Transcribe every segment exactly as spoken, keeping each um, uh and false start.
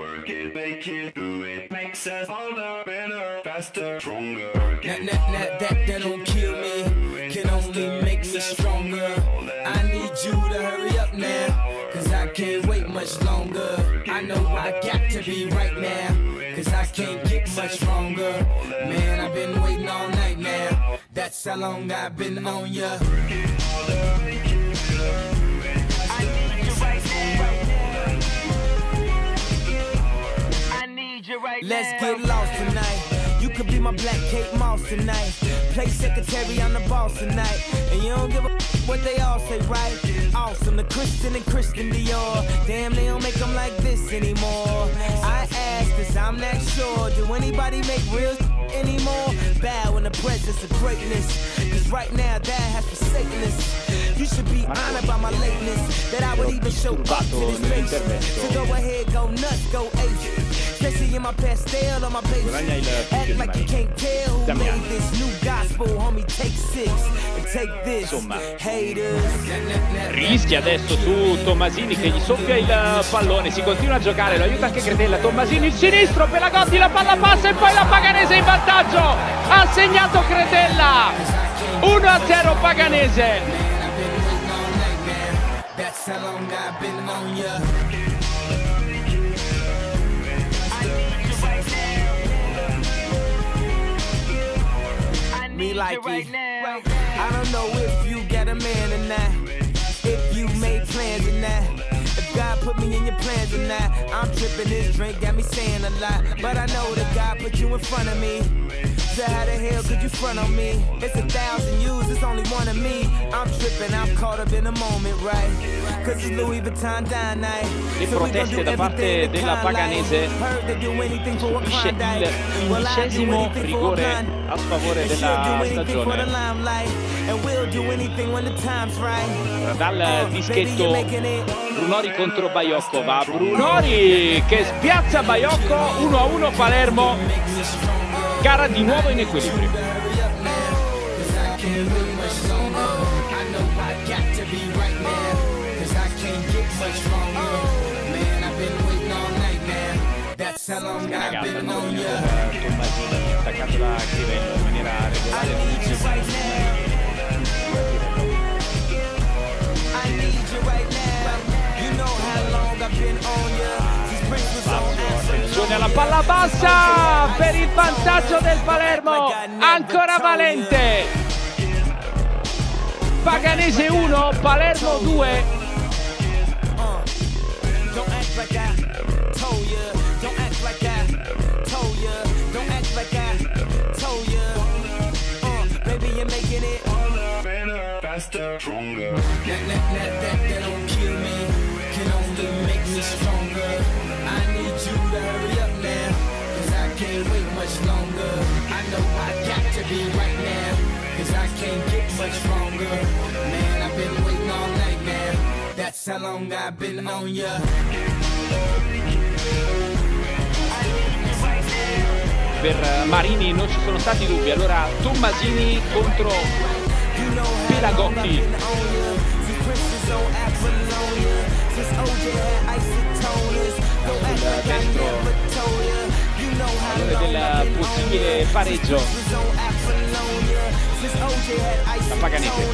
Work it, make it, do it, makes us harder, better, faster, stronger. That, that, that, that, that don't kill me, can only make me stronger. I need you to hurry up now, cause I can't wait much longer. I know I got to be right now, cause I can't get much stronger. Man, I've been waiting all night now, that's how long I've been on ya. Let's get lost tonight. You could be my black Kate Moss tonight. Play secretary, I'm the boss tonight. And you don't give a what they all say, right? Awesome, the Christian and Christian Dior. Damn, they don't make them like this anymore. I ask, cause I'm not sure. Do anybody make real anymore? Bow in the presence of greatness, cause right now that has forsaken us. You should be honored by my lateness, that I would even show up to this face. So go ahead, go nuts, go ace. Especially in my pastel on my page. Act like you can't tell who made this new gospel, homie. Take six and take this. Insomma, rischia adesso su Tommasini che gli soffia il pallone. Si continua a giocare, lo aiuta anche Cretella. Tommasini il sinistro, Pelagotti, la palla passa e poi la Paganese in vantaggio. Ha segnato Cretella. uno a zero Paganese. Me like it. I don't know if you got a man or not, if you made plans or not, if God put me in your plans or not. I'm tripping, this drink got me saying a lot, but I know that God put you in front of me. So how the hell could you front on me? It's a thousand yous, it's only one of me. I'm tripping, I'm caught up in the moment, right? Cause it's Louis Vuitton dine night. Le proteste da parte della Paganese subisce il quindicesimo rigore a sfavore della stagione. Dal dischetto Brunori contro Baiocco, va Brunori che spiazza Baiocco. Uno a uno Palermo, gara di nuovo in equilibrio. Ragazza con Tommasini attaccato da Crivello in maniera regolare. Attenzione alla palla bassa per il vantaggio del Palermo, ancora Valente. Paganese uno, Palermo due. Faster, stronger. That, that, that, that, that don't kill me, can only make me stronger. I need you to hurry up now, cause I can't wait much longer. I know I got to be right now, cause I can't get much stronger. Man, I've been waiting all night now, that's how long I've been on ya. Per Marini non ci sono stati dubbi, allora Tommasini contro Pelagotti. Sul destro allora del possibile pareggio la Paganese.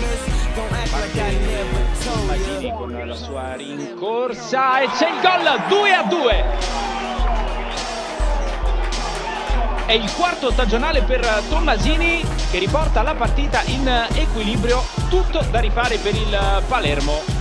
Tommasini con la sua rincorsa e c'è il gol, due a due. È il quarto stagionale per Tommasini che riporta la partita in equilibrio, tutto da rifare per il Palermo.